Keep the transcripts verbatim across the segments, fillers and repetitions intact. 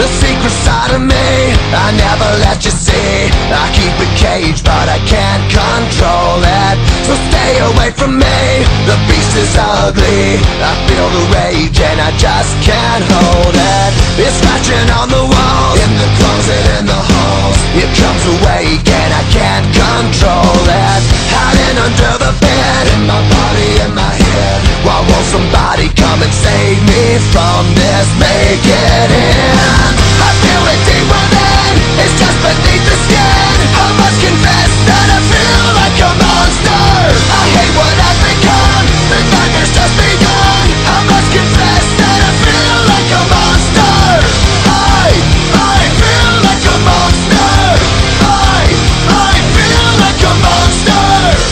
The secret side of me I never let you see. I keep it caged but I can't control it. So stay away from me, the beast is ugly. I feel the rage and I just can't hold it. It's scratching on the walls, in the closet, in the halls. It comes awake and I can't control it. Hiding under the bed, in my body, in my head. Why won't somebody come and save me from this? Make it in. I feel it deep within, it's just beneath the skin. I must confess that I feel like a monster. I hate what I've become, the nightmare's just begun. I must confess that I feel like a monster. I, I feel like a monster. I, I feel like a monster.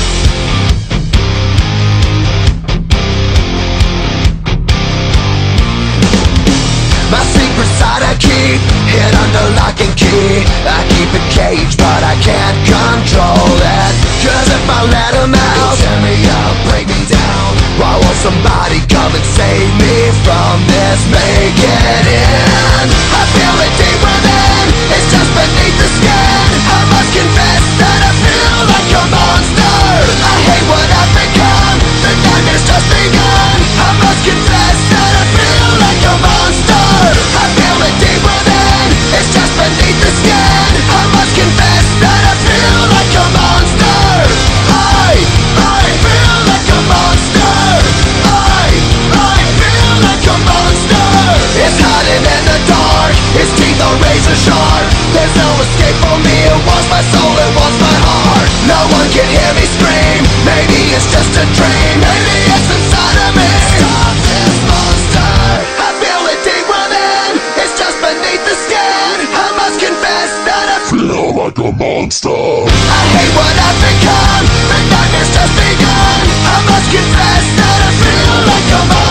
My secret side I keep hid under lock and key. I keep it caged but I can't control it. Cause if I let him out, he'll tear me up, break me down. Why won't somebody come and save me from this? Make it in. I feel it deep within, it's just beneath the skin. I must confess that I feel like a monster. I hate what I've become, the nightmare's just begun. I must confess that I feel like a monster. I feel it deep within, it's just beneath the skin. I must confess that I feel like a monster. I, I feel like a monster. I, I feel like a monster. It's hiding in the dark, its teeth are razor sharp. There's no escape for me, it wants my soul, it wants my heart. No one can hear me scream, maybe it's just a dream. Maybe it's inside of me. Stop this monster. I feel it deep within, it's just beneath the skin. I must confess that I feel like a monster. I hate what I've become, the nightmare's just begun. I must confess that I feel like a monster.